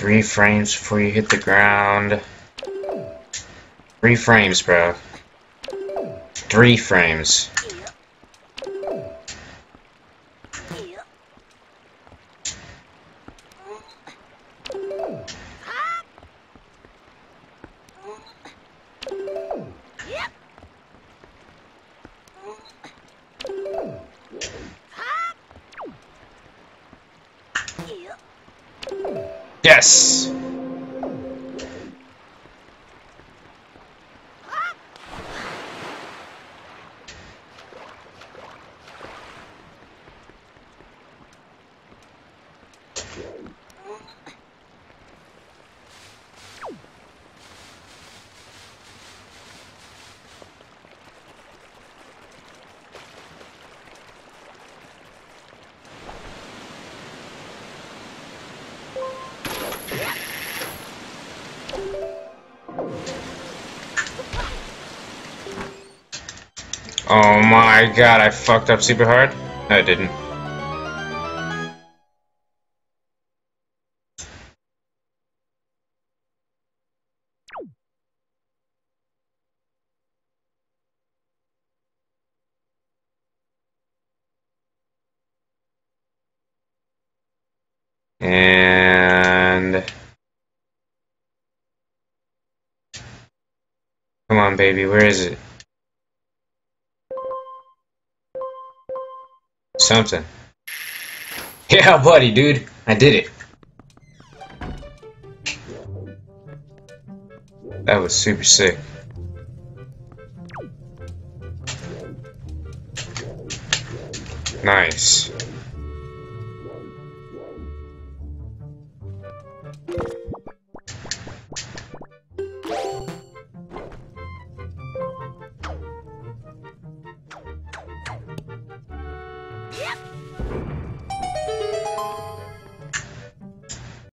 3 frames before you hit the ground. 3 frames, bro. 3 frames. Yes! Oh my god, I fucked up super hard? No, I didn't. And... come on, baby, where is it? Something. Yeah, buddy, dude. I did it. That was super sick. Nice.